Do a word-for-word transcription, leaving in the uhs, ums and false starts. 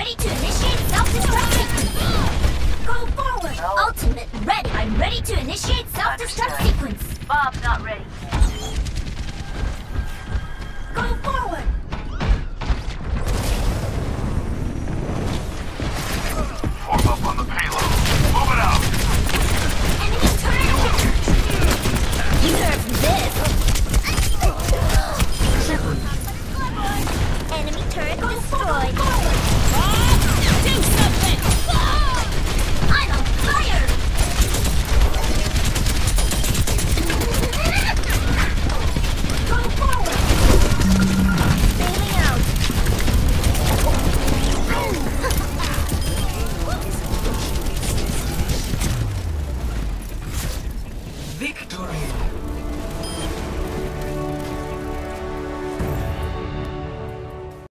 ready to initiate self-destruct sequence. Go forward. No. Ultimate ready. I'm ready to initiate self-destruct Understood. sequence. Bob's not ready. Go forward. Form up on the payload. Move it out. Enemy turret attack. You deserve this. Enemy turret destroyed. Do something! I'm on fire! Go forward! Bailing out. Victory!